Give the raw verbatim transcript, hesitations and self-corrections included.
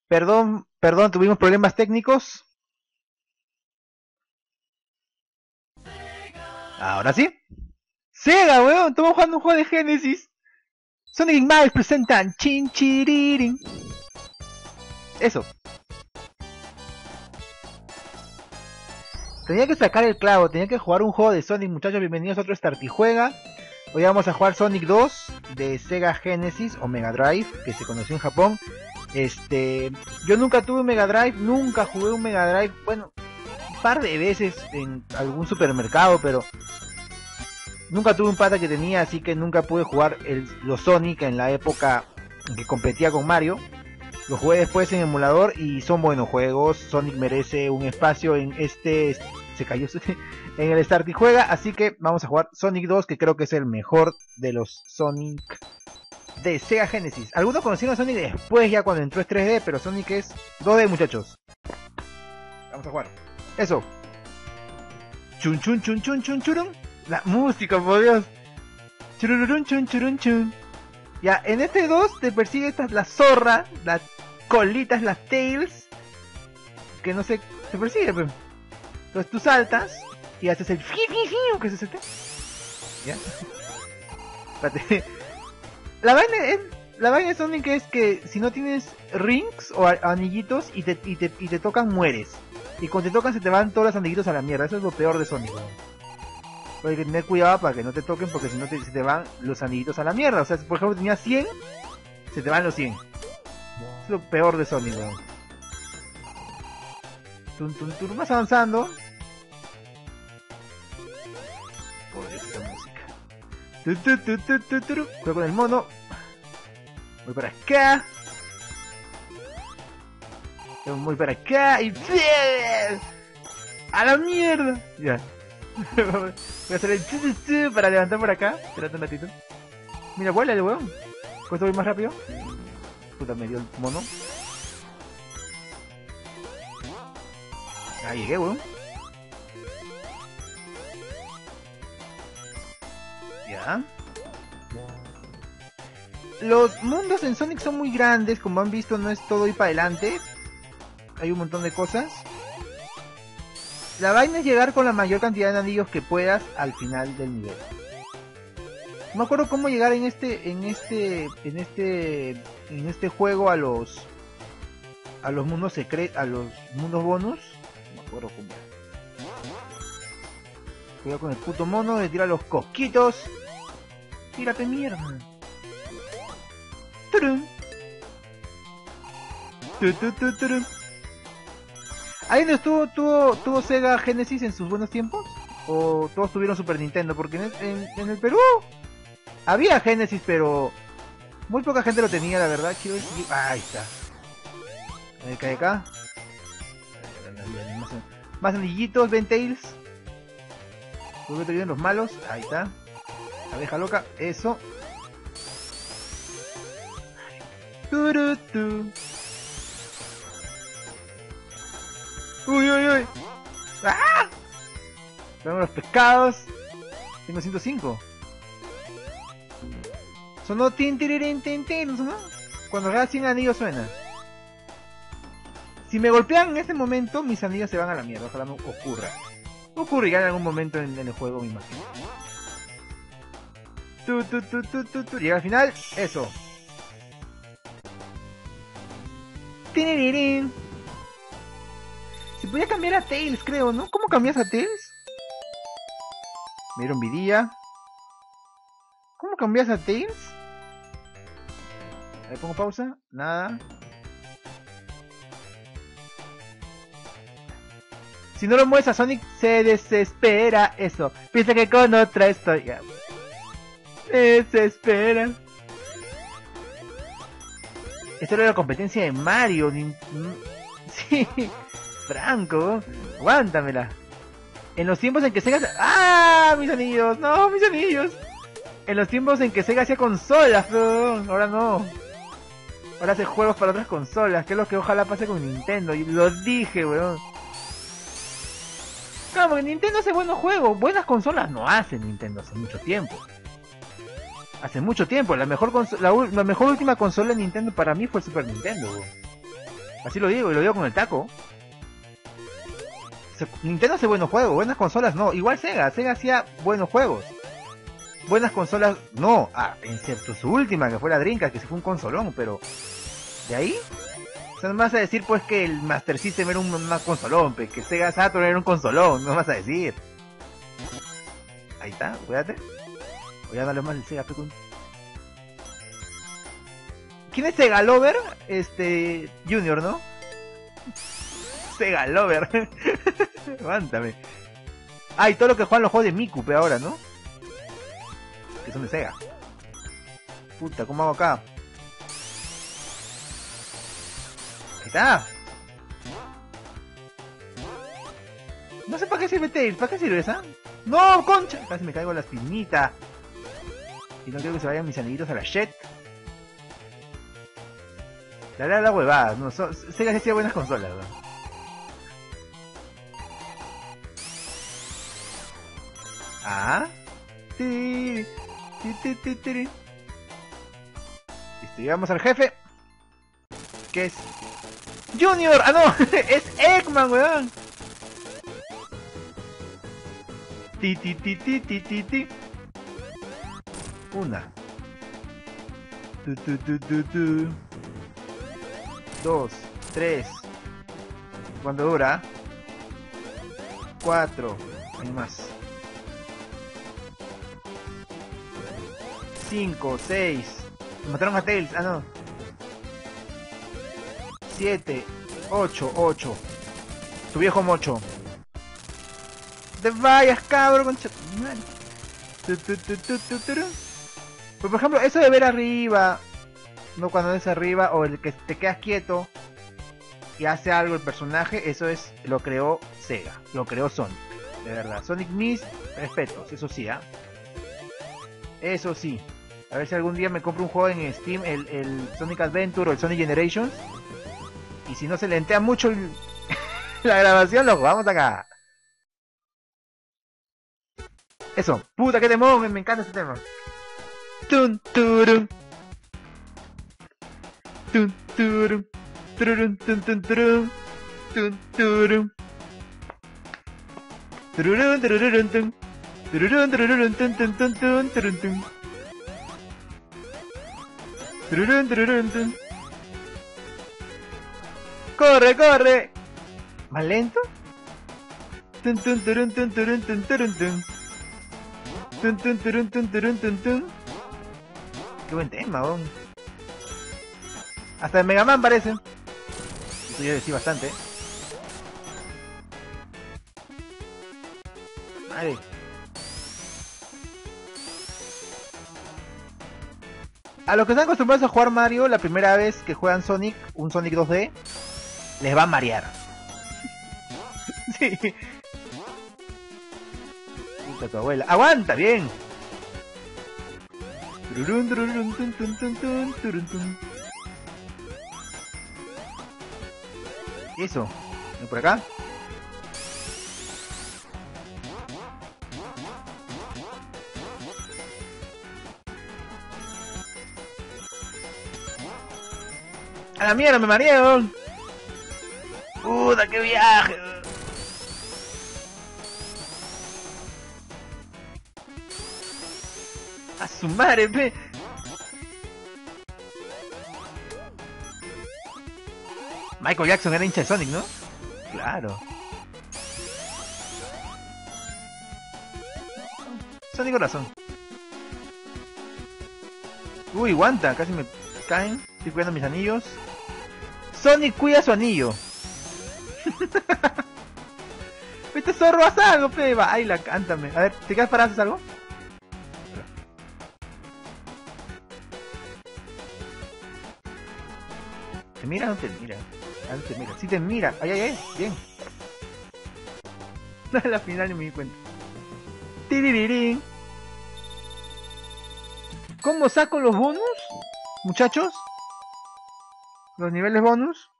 Perdón, perdón, tuvimos problemas técnicos. Ahora sí. Sega, weón, estamos jugando un juego de Genesis. Sonic y Knuckles presentan Chin Chiririn. Eso. Tenía que sacar el clavo, tenía que jugar un juego de Sonic, muchachos. Bienvenidos a otro Startijuega. Hoy vamos a jugar Sonic dos de Sega Genesis o Mega Drive, que se conoció en Japón. Este, yo nunca tuve un Mega Drive, nunca jugué un Mega Drive. Bueno, un par de veces en algún supermercado, pero nunca tuve un pata que tenía, así que nunca pude jugar el, los Sonic en la época en que competía con Mario. Lo jugué después en emulador y son buenos juegos. Sonic merece un espacio en este... Se cayó en el Startijuega, así que vamos a jugar Sonic dos, que creo que es el mejor de los Sonic de Sega Genesis. Algunos conocieron a Sonic después, ya cuando entró es tres D, pero Sonic es dos D, muchachos. Vamos a jugar. Eso. Chun chun chun chun chun churun. La música, por Dios. Chururun chun churun chun. Ya, en este dos te persigue esta, la zorra, las colitas, las tails, que no sé, te persigue, pero... Entonces tú saltas y haces el fi fi fi, ¿qué es este? ¿Ya? Espérate. La vaina es, la vaina de Sonic es que si no tienes rings o anillitos y te, y te, y te tocan, mueres. Y cuando te tocan se te van todos los anillitos a la mierda. Eso es lo peor de Sonic, ¿no? Hay que tener cuidado para que no te toquen, porque si no te, se te van los anillitos a la mierda. O sea, si por ejemplo tenías cien, se te van los cien. Es lo peor de Sonic, ¿no? Tum, tum, tum, vas avanzando. Por esta música. Tu, tu, tu, tu, tu, tu. Juego con el mono. Voy para acá. Voy para acá y... ¡a la mierda! Ya. Voy a hacer el chu, chu, chu para levantar por acá. Espérate un ratito. Mira, vuela el weón. ¿Con esto voy más rápido? Puta, me dio el mono. Ah, llegué, weón. Ya. Los mundos en Sonic son muy grandes, como han visto, no es todo ir para adelante. Hay un montón de cosas. La vaina es llegar con la mayor cantidad de anillos que puedas al final del nivel. No me acuerdo cómo llegar en este, en este, en este, en este juego a los, a los mundos secretos, a los mundos bonus. No me acuerdo cómo. Cuidado con el puto mono, le tira los cosquitos. Tírate mierda. Turum. Tu, tu, tu, turum. ¿Ahí no estuvo, tuvo, tuvo Sega Genesis en sus buenos tiempos? ¿O todos tuvieron Super Nintendo? Porque en, en, en el Perú había Genesis, pero muy poca gente lo tenía, la verdad. Quiero decir... Ah, ahí está. Ahí cae acá. Más, más anillitos, Ventails. Luego te vienen los malos. Ahí está. Abeja loca. Eso. Turutu. Uy, uy, uy. ¡Ah! Tenemos los pescados. Tengo ciento cinco. Sonó tin tiririn tin tin, ¿no sonó? Cuando regalas cien anillos suena. Si me golpean en este momento, mis anillos se van a la mierda. Ojalá no ocurra. Ocurrirá en algún momento en, en el juego, me imagino. Tu, tu, tu, tu, tu, tu. Llega al final. Eso. Tiniririn. Se podía cambiar a Tails, creo, ¿no? ¿Cómo cambias a Tails? Me dieron vidilla. ¿Cómo cambias a Tails? Le pongo pausa. Nada. Si no lo mueves a Sonic, se desespera. Eso. Piensa que con otra estoy. Desespera. Esto era la competencia de Mario. Sí. Franco, aguántamela. En los tiempos en que Sega... ¡Ah! Mis anillos, no, mis anillos. En los tiempos en que Sega hacía consolas, pero ahora no. Ahora hace juegos para otras consolas, que es lo que ojalá pase con Nintendo. Y lo dije, weón. Claro, porque Nintendo hace buenos juegos. Buenas consolas no hace Nintendo hace mucho tiempo. Hace mucho tiempo. La mejor, la, la mejor última consola de Nintendo para mí fue el Super Nintendo, weón. Así lo digo, y lo digo con el taco. Se, Nintendo hace buenos juegos, buenas consolas no. Igual Sega, Sega hacía buenos juegos. Buenas consolas no. Ah, excepto su última, que fue la Dreamcast, que se fue un consolón, pero... ¿de ahí? O sea, no me vas a decir pues que el Master System era un, un consolón, pe, que Sega Saturn era un consolón, no me vas a decir. Ahí está, cuídate. O ya no hablemos más del Sega, pe. ¿Quién es Sega Lover? Este... Junior, ¿no? Sega Lover. Aguántame. Ah, y todo lo que juegan los juegos de Miku, pe, ahora, ¿no? Que son de Sega. Puta, ¿cómo hago acá? Ahí está. No sé para qué sirve Tails, ¿para qué sirve esa? ¡No, concha! Casi me caigo a la espinita. Y no quiero que se vayan mis amiguitos a la shit. La verdad, la huevada. No, so, Sega sí hacía buenas consolas, ¿no? Ah. Tiri, tiri, tiri, tiri. Listo, llegamos al jefe. ¿Qué es? ¡Junior! ¡Ah, no! ¡Es Eggman, weón! Ti, ti, ti, ti, ti, ti, ti. Una. Tu, tu, tu, tu, tu. Dos. Tres. ¿Cuánto dura? Cuatro. Hay más. Cinco. Seis. Mataron a Tails. Ah, no. Siete. Ocho. Ocho. Tu viejo mocho. Te vayas, cabrón, concha. Tu, tu, tu, tu, tu, tu. Pues, por ejemplo, eso de ver arriba, no cuando ves arriba, o el que te quedas quieto y hace algo el personaje, eso es, lo creó Sega, lo creó Sonic, de verdad. Sonic mis respetos, eso sí, ¿ah? ¿eh? Eso sí. A ver si algún día me compro un juego en Steam, el, el Sonic Adventure o el Sonic Generations, y si no se lentea mucho el, la grabación, lo jugamos acá. Eso, puta que temón, me encanta este tema. Tun turun. Tun turun. Turun tun tun turun. Tun turun. Tururun tururun tun. Tururun tururun tun tun tun tun turun tun. Tururun tururun tun. Corre, corre. ¿Más lento? Tun tun turun tun turun tun turun tun. Tun tun turun tun turun tun tun. Qué buen tema, bon. Hasta el Mega Man parece. Eso ya decía bastante. Madre. A los que están acostumbrados a jugar Mario, la primera vez que juegan Sonic, un Sonic dos D, les va a marear. Sí. Puta tu abuela. ¡Aguanta! Bien. Tururun, tururun, tun, tun, tun, tun, turun, tun. Eso. ¿Ven por acá? ¡A la mierda, me marearon! ¡Puta, qué viaje! ¡A su madre, pe! Michael Jackson era hincha de Sonic, ¿no? Claro. Sonic corazón. Uy, guanta, casi me caen. Estoy cuidando mis anillos. Sonic cuida su anillo. Este zorro, haz algo, pe. Va, ay, la cántame. A ver, ¿te quedas parado, haces algo? ¿Te mira o no te mira? Ah, no te mira. Sí te mira. Ay, ay, ay. Bien. A la final no me di cuenta. Tiririrín. ¿Cómo saco los bonus? Muchachos. Los niveles bonus.